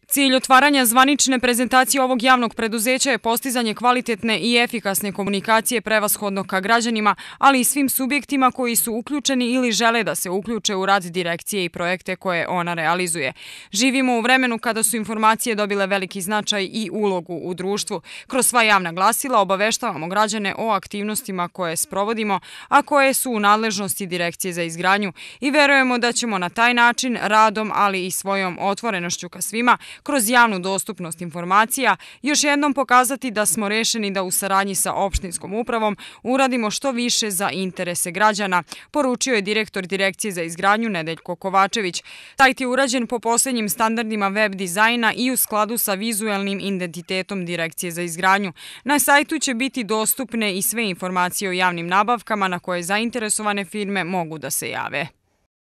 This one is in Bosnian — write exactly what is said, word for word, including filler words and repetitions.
Cilj otvaranja zvanične prezentacije ovog javnog preduzeća je postizanje kvalitetne i efikasne komunikacije prevashodno ka građanima, ali i svim subjektima koji su uključeni ili žele da se uključe u rad direkcije i projekte koje ona realizuje. Živimo u vremenu kada su informacije dobile veliki značaj i ulogu u društvu. Kroz sva javna glasila obaveštavamo građane o aktivnostima koje sprovodimo, a koje su u nadležnosti Direkcije za izgradnju i verujemo da ćemo na taj način radom, ali i svojom otvorenošću ka svima, kroz javnu dostupnost informacija, još jednom pokazati da smo rešeni da u saradnji sa opštinskom upravom uradimo što više za interese građana, poručio je direktor Direkcije za izgradnju Nedeljko Kovačević. Sajt je urađen po poslednjim standardima web dizajna i u skladu sa vizuelnim identitetom Direkcije za izgradnju. Na sajtu će biti dostupne i sve informacije o javnim nabavkama na koje zainteresovane firme mogu da se jave.